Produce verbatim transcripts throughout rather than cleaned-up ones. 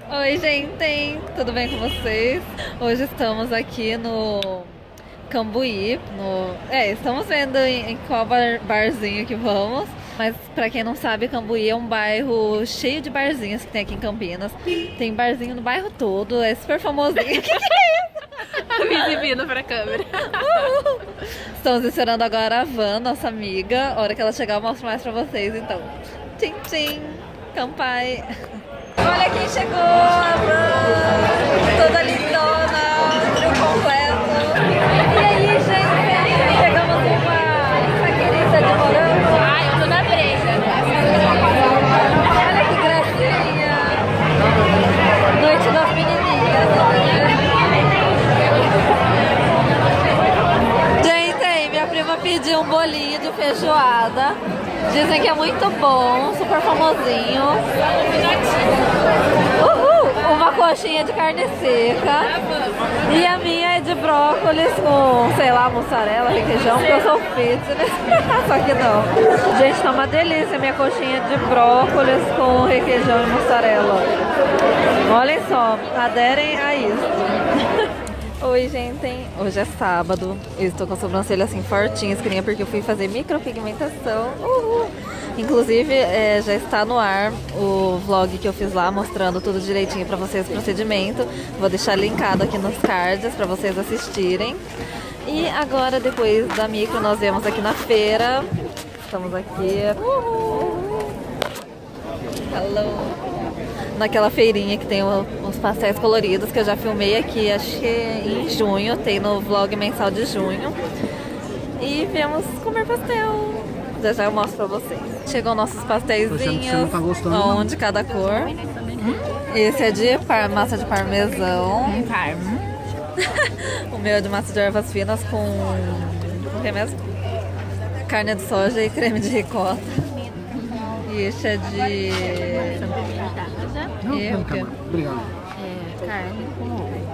Oi, gente, tudo bem com vocês? Hoje estamos aqui no Cambuí, no... é, estamos vendo em, em qual bar, barzinho que vamos, mas pra quem não sabe, Cambuí é um bairro cheio de barzinhos que tem aqui em Campinas. Tem barzinho no bairro todo, é super famosinho. Que que é isso? Me exibindo pra câmera. Uhul. Estamos esperando agora a Van, nossa amiga. A hora que ela chegar eu mostro mais pra vocês, então. Tchim, tchim, campai. Olha quem chegou, a Van, toda lindona, trio completo. E aí, gente, pegamos uma saquerita de morango. Ai, eu tô na breja. Olha que gracinha. Noite das menininhas. Gente, minha prima pediu um bolinho de feijoada. Dizem que é muito bom, super famosinho. Uhul! Uma coxinha de carne seca. E a minha é de brócolis com, sei lá, mussarela, requeijão, porque eu sou fitness. Só que não. Gente, tá uma delícia minha coxinha de brócolis com requeijão e mussarela. Olhem só, aderem a isso. Oi, gente, hoje é sábado. Eu estou com a sobrancelha assim fortinha, escurinha, porque eu fui fazer micropigmentação. Uhul. Inclusive, é, já está no ar o vlog que eu fiz lá, mostrando tudo direitinho pra vocês, o procedimento. Vou deixar linkado aqui nos cards pra vocês assistirem. E agora, depois da micro, nós viemos aqui na feira. Estamos aqui. Uhul. Hello! Naquela feirinha que tem os pastéis coloridos que eu já filmei aqui, acho que em junho, tem no vlog mensal de junho. E viemos comer pastel. Já já eu mostro pra vocês. Chegou nossos pastéisinhos, tá um de cada cor. Esse é de par massa de parmesão. O meu é de massa de ervas finas com... o que mesmo? Carne de soja e creme de ricota. E esse é de... Não, e não, o quê? obrigado. É, carne com ovo.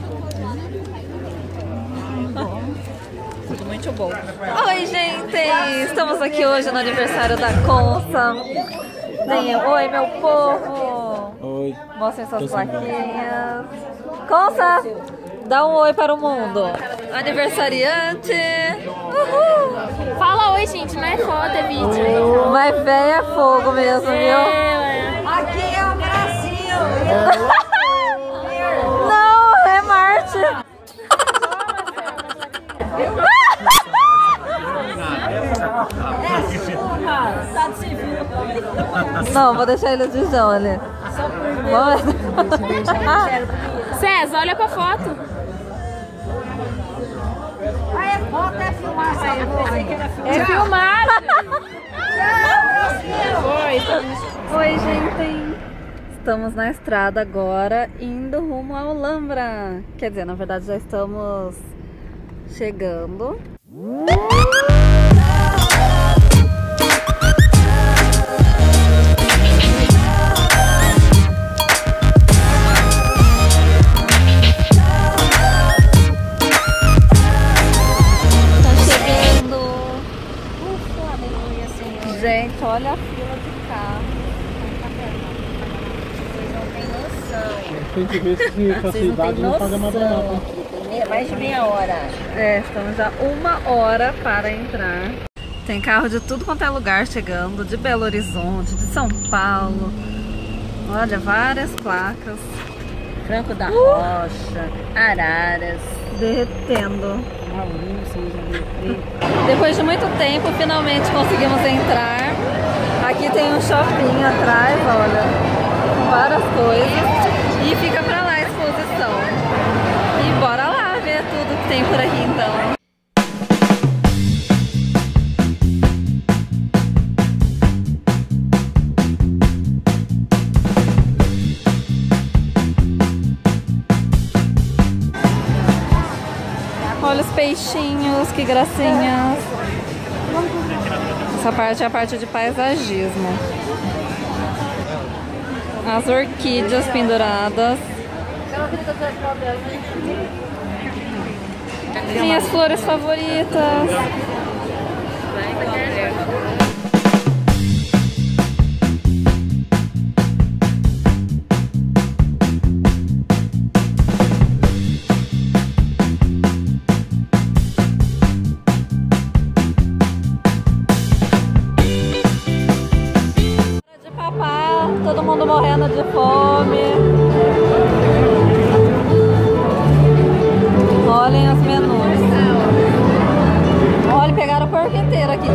Tudo muito bom. Oi, gente! Estamos aqui hoje no aniversário da Consa. Vem, oi, meu povo! Oi. Mostrem suas plaquinhas. Consa! Dá um oi para o mundo. Aniversariante! Uhul! Fala oi, gente, não é foto, é vídeo. Mas véia é fogo mesmo, viu? Aqui é o Brasil! Não, é Marte! Não, vou deixar ele de João ali. César, olha pra foto. Aí é foto, é filmagem. É filmagem. Oi, Oi, gente! Estamos na estrada agora, indo rumo ao Alhambra. Quer dizer, na verdade já estamos chegando. Gente, olha a fila de carro. Vocês não têm noção. Tem que ver se a Vocês não cidade têm não paga mais barato. noção. É mais de meia hora. É, estamos já uma hora para entrar. Tem carro de tudo quanto é lugar chegando, de Belo Horizonte, de São Paulo. Olha, várias placas. Franco da Rocha, Araras. Derretendo. Depois de muito tempo, finalmente conseguimos entrar. Aqui tem um shopping atrás, olha, com várias coisas. E fica pra lá a exposição. E bora lá ver tudo que tem por aqui então. Olha os peixinhos, que gracinhas. Essa parte é a parte de paisagismo. As orquídeas penduradas. Minhas flores favoritas. passando fome. Olhem as menus. Olha, pegaram o porco inteiro aqui.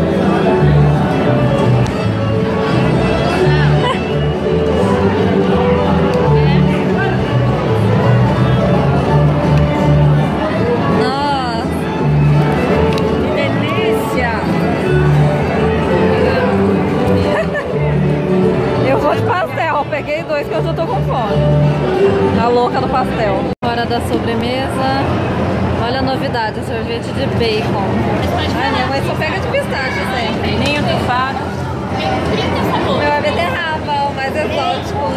Peguei dois que eu já tô com fome. A louca do pastel. Hora da sobremesa. Olha a novidade, sorvete de bacon. Ai, minha mãe só pega de pistache sempre. Nem eu tenho fato. O meu é beterraba, o mais exótico.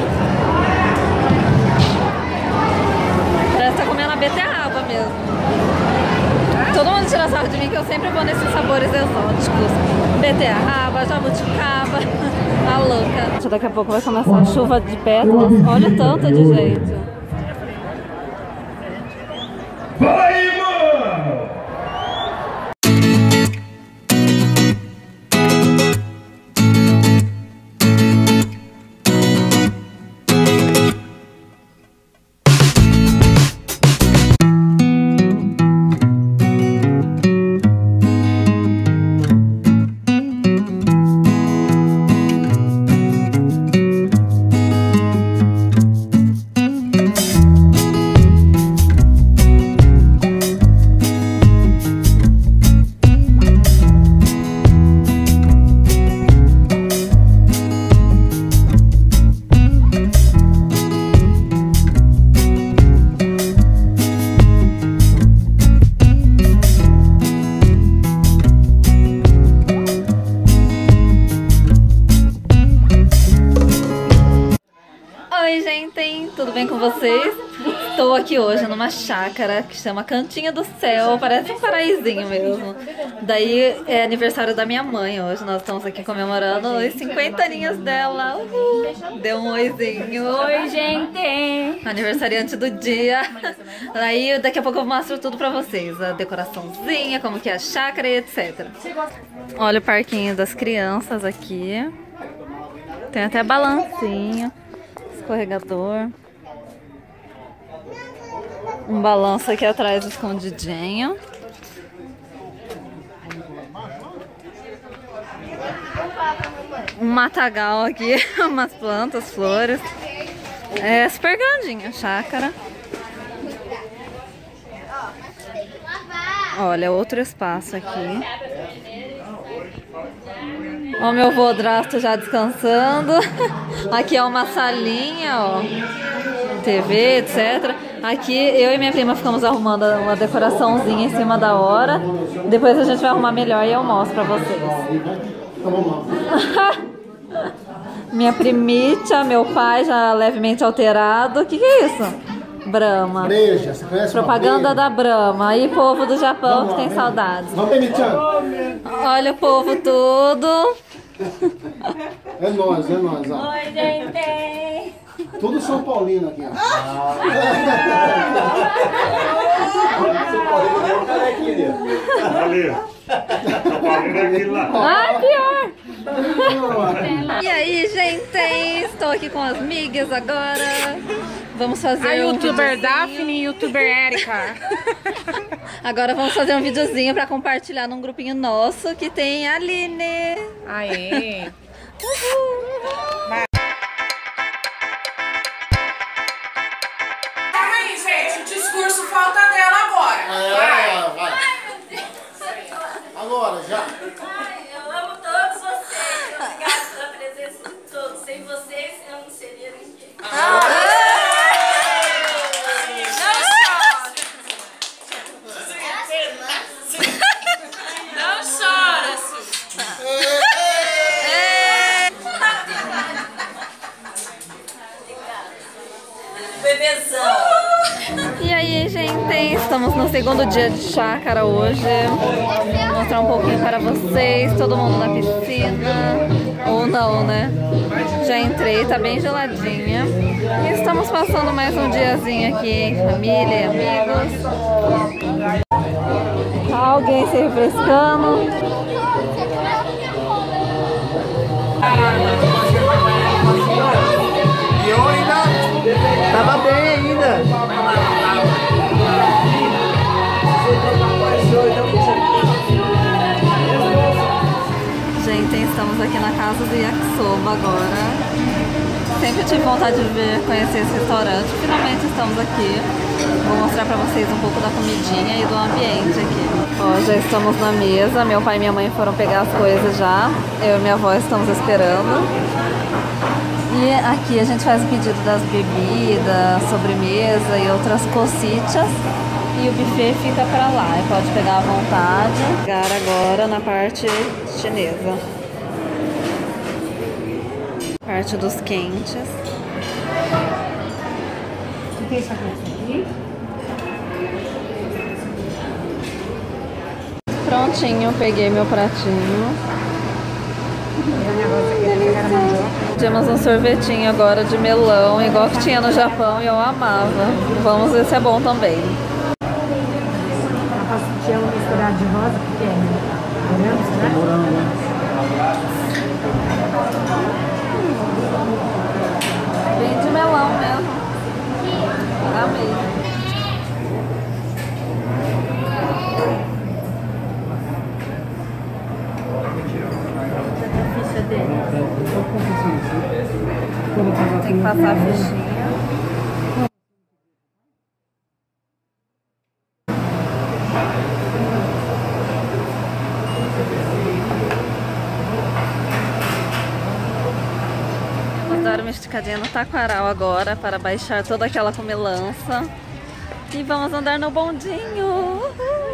Parece que tá comendo a beterraba mesmo. Todo mundo tira sarro de mim que eu sempre vou nesses sabores exóticos. Beterraba, jabuticaba, a louca. Daqui a pouco vai começar a chuva de pétalas. Olha o tanto de jeito. Vai, mano! Oi, gente, tudo bem com vocês? Estou aqui hoje numa chácara que chama Cantinho do Céu, parece um paraísinho mesmo. Daí é aniversário da minha mãe hoje, nós estamos aqui comemorando os cinquenta aninhos dela. Uhul. Deu um oizinho. Oi, gente! Aniversariante do dia. Daí daqui a pouco eu mostro tudo pra vocês, a decoraçãozinha, como que é a chácara e etcétera. Olha o parquinho das crianças aqui. Tem até balancinho. Escorregador. Um balanço aqui atrás escondidinho. Um matagal aqui, umas plantas, flores. É super grandinha a chácara. Olha, outro espaço aqui. Ó, meu vodrasto já descansando. Aqui é uma salinha, ó. T V, etcétera. Aqui eu e minha prima ficamos arrumando uma decoraçãozinha em cima da hora. Depois a gente vai arrumar melhor e eu mostro pra vocês. Minha primitia, meu pai já levemente alterado. O que, que é isso? Brahma. Breja, você conhece? Propaganda da Brahma. Aí, povo do Japão que tem saudades. Olha o povo tudo. É nós, é nós, ó. Oi, gente! Tudo São Paulino aqui, ó. São Paulino é um carequinha. Ali. São Paulino é aquele lá. Ah, pior! E aí, gente? Estou aqui com as migas agora. Vamos fazer A um youtuber videozinho. Daphne e youtuber Erika. Agora vamos fazer um videozinho pra compartilhar num grupinho nosso que tem a Aline. Aê! Calma aí, gente. O discurso falta dela agora. É, vai. Agora, já. Ai, eu amo todos vocês. Obrigada pela presença de todos. Sem vocês, eu não seria ninguém. Não chora, Su. Bebezão. E aí, gente? Estamos no segundo dia de chácara hoje. Vou mostrar um pouquinho para vocês. Todo mundo na piscina. Ou não, né? Já entrei, tá bem geladinha. E estamos passando mais um diazinho aqui em família e amigos. Alguém se refrescando. E eu ainda aqui na casa do yakisoba agora. Sempre tive vontade de ver, conhecer esse restaurante. Finalmente estamos aqui. Vou mostrar pra vocês um pouco da comidinha e do ambiente aqui. Ó, já estamos na mesa. Meu pai e minha mãe foram pegar as coisas já. Eu e minha avó estamos esperando. E aqui a gente faz o pedido das bebidas, sobremesa e outras cositas. E o buffet fica pra lá, e pode pegar à vontade. Chegar agora na parte chinesa. Parte dos quentes. Prontinho, peguei meu pratinho. Temos um sorvetinho agora de melão, igual que tinha no Japão e eu amava. Vamos ver se é bom também. Tinha uma misturada de rosa, porque é morango, né? Morango, né? Bem de melão mesmo. Amei. Tem que passar a fichinha. Vamos dar uma esticadinha no taquaral agora para baixar toda aquela comilança. E vamos andar no bondinho.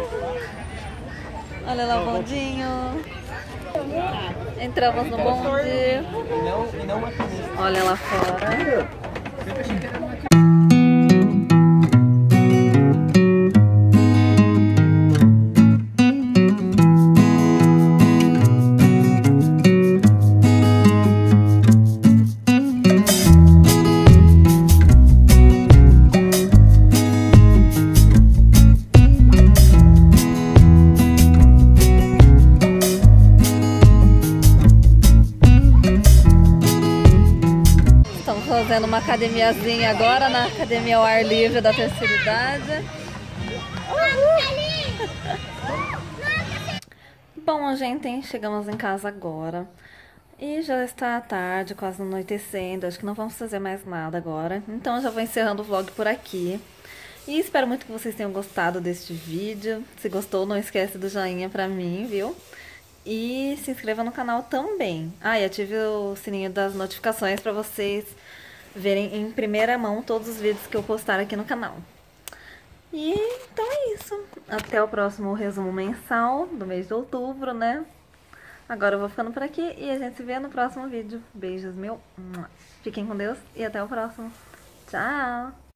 Olha lá o bondinho. Entramos no bonde. Olha lá fora. Fazendo uma academiazinha agora na academia ao ar livre da terceira idade. Bom, gente, chegamos em casa agora e já está tarde, quase anoitecendo. Acho que não vamos fazer mais nada agora, então eu já vou encerrando o vlog por aqui. E espero muito que vocês tenham gostado deste vídeo. Se gostou, não esquece do joinha pra mim, viu? E se inscreva no canal também. Ah, e ative o sininho das notificações pra vocês verem em primeira mão todos os vídeos que eu postar aqui no canal. E então é isso. Até o próximo resumo mensal do mês de outubro, né? Agora eu vou ficando por aqui e a gente se vê no próximo vídeo. Beijos, meu. Fiquem com Deus e até o próximo. Tchau!